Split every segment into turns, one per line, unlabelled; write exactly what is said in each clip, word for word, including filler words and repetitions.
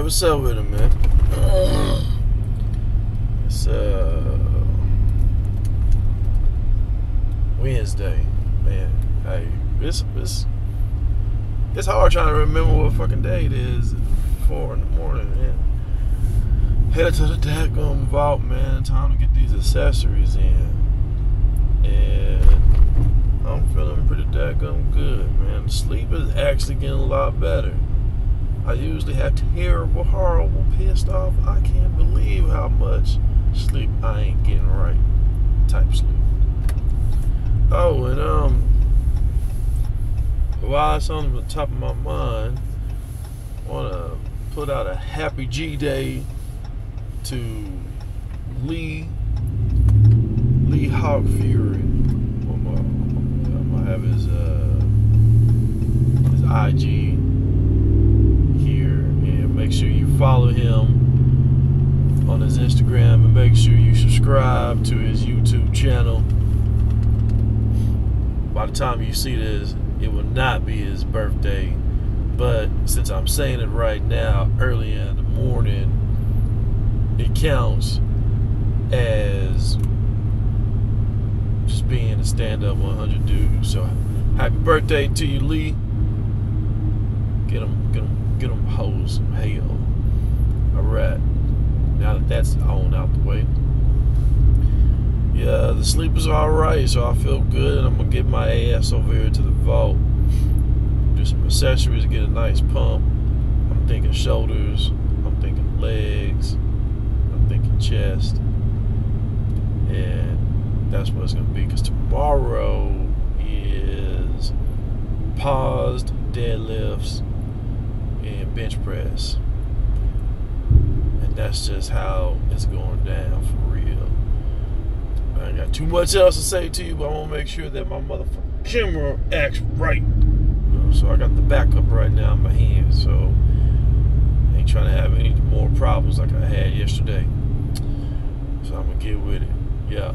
Hey, what's up with him, man? It's uh Wednesday, man. Hey, it's it's it's hard trying to remember what fucking day it is. Four in the morning, man. Headed to the daggum vault, man. Time to get these accessories in, and I'm feeling pretty daggum good, man. Sleep is actually getting a lot better. I usually have terrible, horrible, pissed off, I can't believe how much sleep I ain't getting right type sleep. Oh, and um, while it's on the top of my mind, I want to put out a happy G Day to Lee, Lee Hawk Fury. I'm gonna, I'm gonna have his, uh, his I G. Make sure you follow him on his Instagram and make sure you subscribe to his YouTube channel. By the time you see this, it will not be his birthday, but since I'm saying it right now, early in the morning, it counts as just being a stand-up one hundred dude. So happy birthday to you, Lee. Get him, get him. Get them hoes some hell. Alright. Now that that's on out the way. Yeah, the sleep is alright, so I feel good, and I'm gonna get my ass over here to the vault. Do some accessories, get a nice pump. I'm thinking shoulders, I'm thinking legs, I'm thinking chest. And that's what it's gonna be, because tomorrow is paused deadlifts and bench press, and that's just how it's going down for real. I ain't got too much else to say to you, but I want to make sure that my motherfucking camera acts right. So I got the backup right now in my hand, so I ain't trying to have any more problems like I had yesterday. So I'm gonna get with it. Yeah.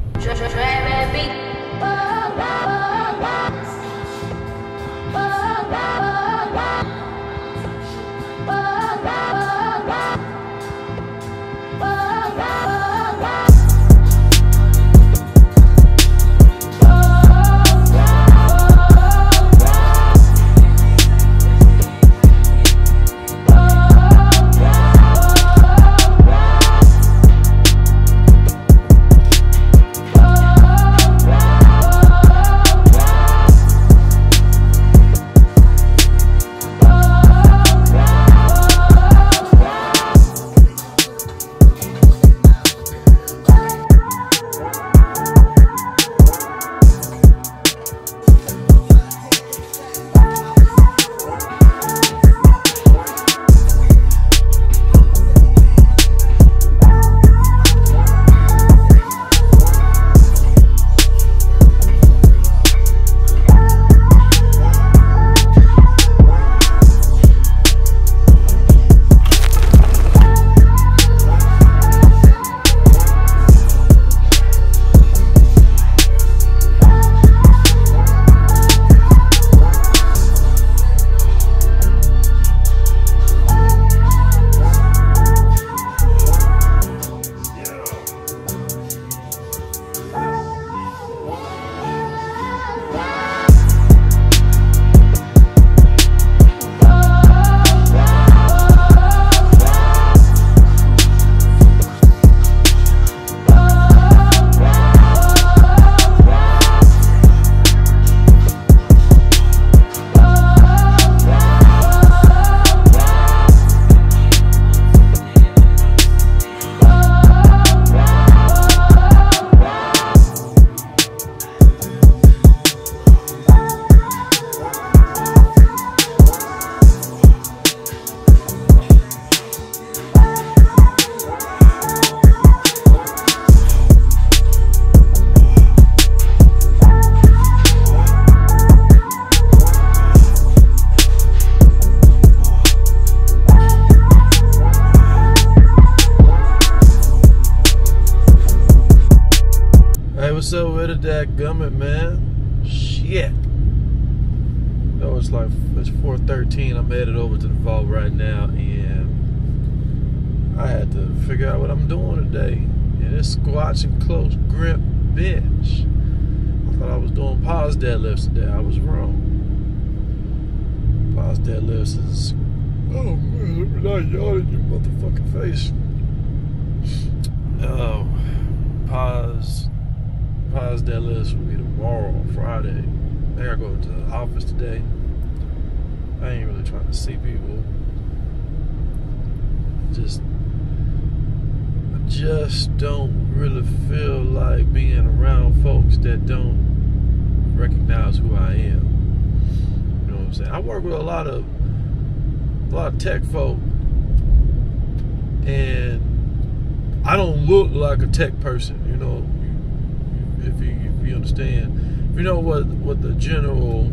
what's up with it, dadgummit, man? Shit. No, it's like, it's four thirteen. I'm headed over to the vault right now, and I had to figure out what I'm doing today. And it's squats and close grip bench. I thought I was doing pause deadlifts today. I was wrong. Pause deadlifts is, oh man, let me not yawn in your motherfucking face. Oh, pause, pause deadlifts will be tomorrow, Friday. I gotta go to the office today. I ain't really trying to see people. Just, I just don't really feel like being around folks that don't recognize who I am. You know what I'm saying? I work with a lot of, a lot of tech folk, and I don't look like a tech person. You know, if you if you understand, if you know what what the general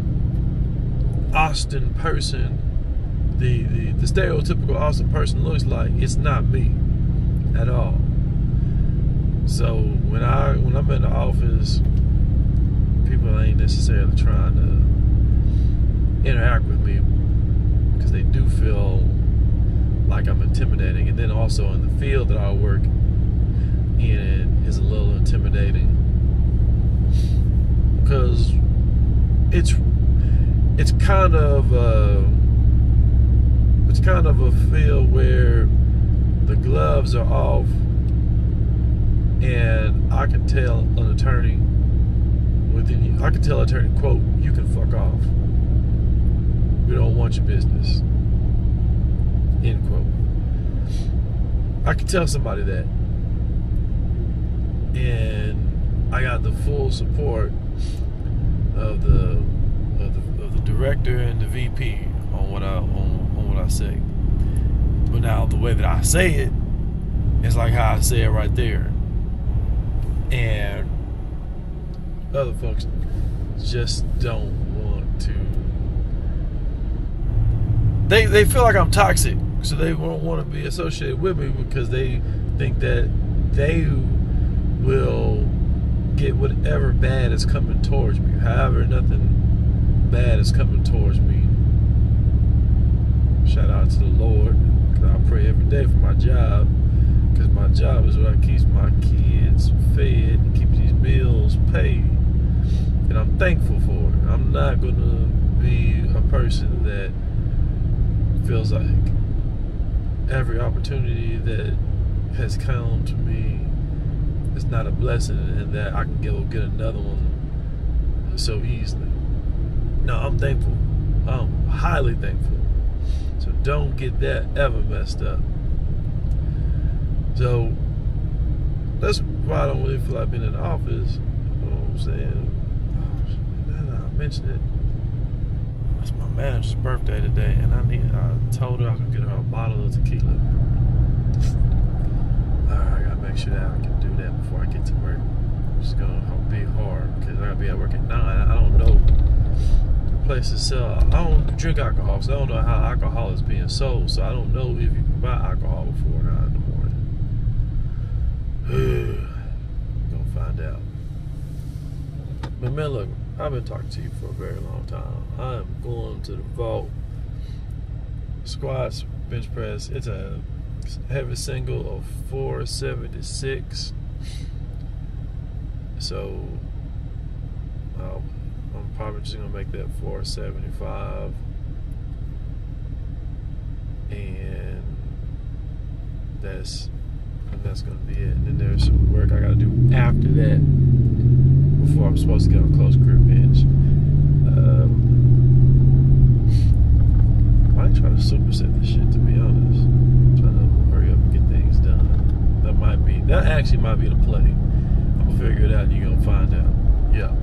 Austin person, the, the the stereotypical Austin person looks like, it's not me at all. So when I when I'm in the office, people ain't necessarily trying to interact with me because they do feel like I'm intimidating. And then also in the field that I work in is a little intimidating because it's it's kind of uh, it's kind of a field where the gloves are off, and I can tell an attorney within I can tell an attorney, quote, you can fuck off. We don't want your business. End quote. I can tell somebody that, and I got the full support of the of the, of the director and the V P on what I on, on what I say. But now the way that I say it is like how I say it right there, and other folks just don't want to. They they feel like I'm toxic, so they won't want to be associated with me because they think that they will get whatever bad is coming towards me. However, nothing bad is coming towards me. Shout out to the Lord, because I pray every day for my job, because my job is what keeps my kids fed and keeps these bills paid, and I'm thankful for it. I'm not going to be a person that feels like every opportunity that has come to me is not a blessing and that I can go get another one so easily. No, I'm thankful. I'm highly thankful. So don't get that ever messed up. So that's why I don't really feel like being in the office. You know what I'm saying? Oh, now that I mentioned it, it's my manager's birthday today, and I need. I told her I could get her a bottle of tequila. Alright, I gotta make sure that I can do that before I get to work. It's gonna be hard because I gotta be at work at nine. I don't know the places sell. I don't drink alcohol, so I don't know how alcohol is being sold. So I don't know if you can buy alcohol before nine in the morning. We're gonna find out. But man, look, I've been talking to you for a very long time. I am going to the vault. Squats, bench press. It's a heavy single of four seventy-six. So uh, I'm probably just gonna make that four seventy-five, and that's and that's gonna be it. And then there's some work I gotta do after that before I'm supposed to get on close grip bench. Um, I ain't trying to superset this shit, to be honest. I'm trying to hurry up and get things done. That might be, that actually might be the play. I'm gonna figure it out and you're gonna find out. Yeah.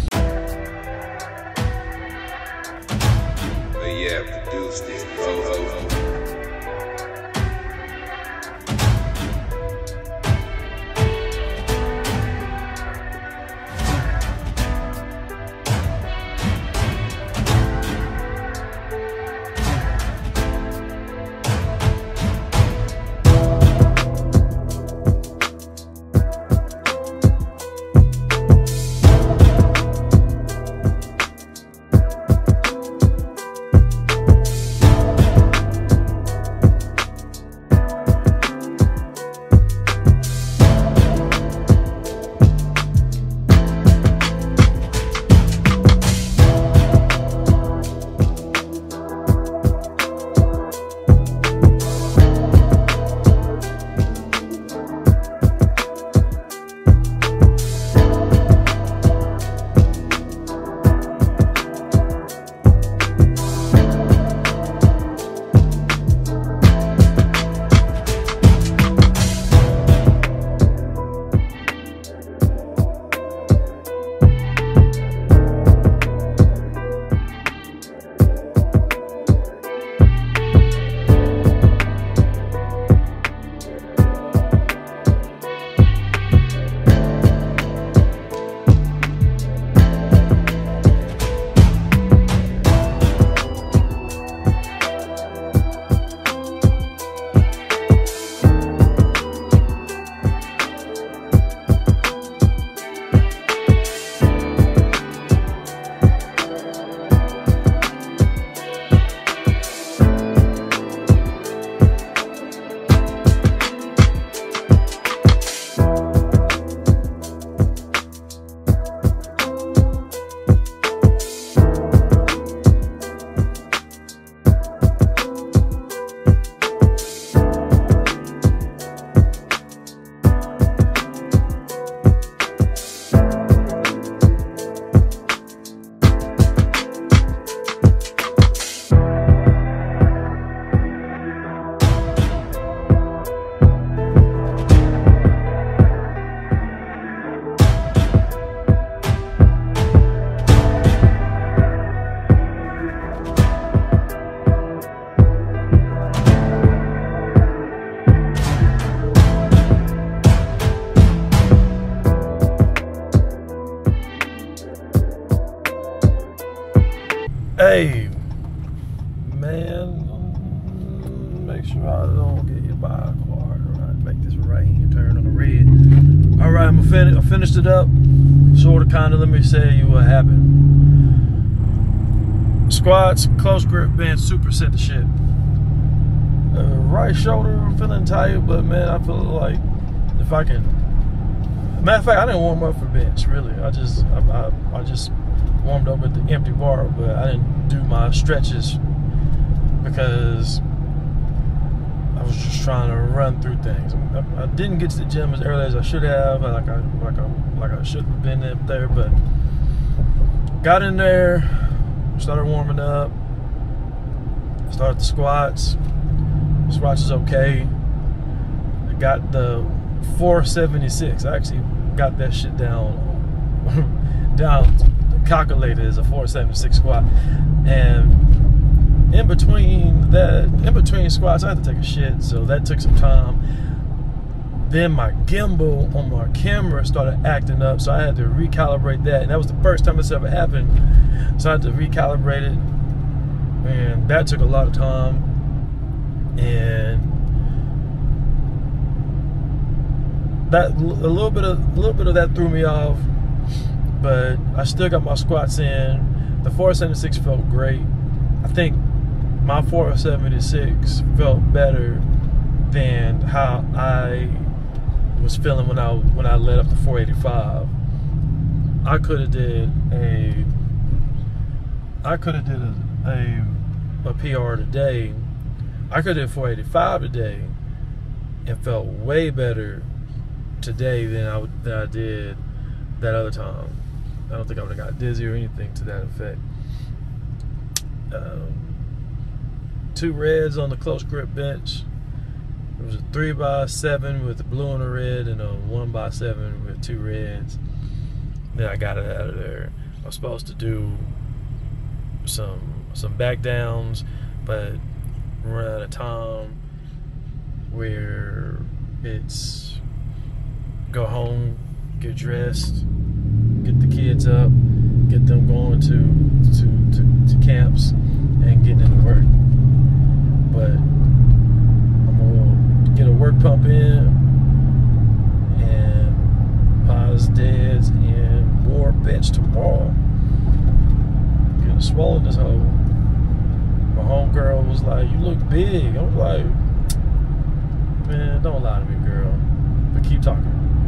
Oh yeah, produce this. Oh, oh, oh.
Hey, man, make sure I don't get hit by a car. All right, make this right hand turn on the red. All right, I'm fin I finished it up. Sort of, kind of. Let me tell you what happened. Squats, close grip bench, superset the shit. Uh, right shoulder, I'm feeling tired, but man, I feel like if I can. Matter of fact, I didn't warm up for bench. Really, I just, I, I, I just warmed up with the empty bar, but I didn't do my stretches because I was just trying to run through things. I, I didn't get to the gym as early as I should have, like I like I like I should have been up there, but got in there, started warming up, started the squats. Squats is okay. I got the four seventy-six. I actually got that shit down down calculated as a four seventy-six squat, and in between that, in between squats, I had to take a shit, so that took some time. Then my gimbal on my camera started acting up, so I had to recalibrate that, and that was the first time this ever happened. So I had to recalibrate it, and that took a lot of time. And that a little bit of a little bit of that threw me off, but I still got my squats in. The four seventy-six felt great. I think my four seventy-six felt better than how I was feeling when I when I led up to four eighty-five. I could have did a I could have did a, a a P R today. I could have did four eighty-five today and felt way better today than I than I did that other time. I don't think I would have got dizzy or anything to that effect. Um, two reds on the close grip bench. It was a three by seven with the blue and a red, and a one by seven with two reds. Then I got it out of there. I was supposed to do some some back downs, but run out of time where it's go home, get dressed, get the kids up, get them going to to, to, to camps, and getting into work. But I'm gonna get a work pump in, and pies, deads, and more bench tomorrow. Getting swollen this hole. My homegirl was like, "You look big." I was like, "Man, don't lie to me, girl." But keep talking.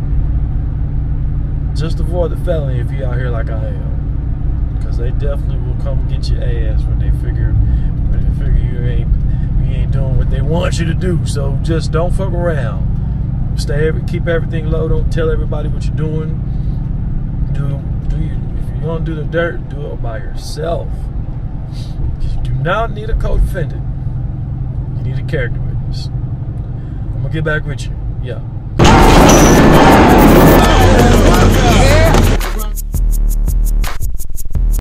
Just avoid the felony if you out here like I am, because they definitely will come get your ass when they figure when they figure you ain't you ain't doing what they want you to do. So just don't fuck around. Stay every keep everything low. Don't tell everybody what you're doing. Do do you if you don't do the dirt, do it by yourself. You do not need a co-defendant. You need a character witness. I'm gonna get back with you. Yeah.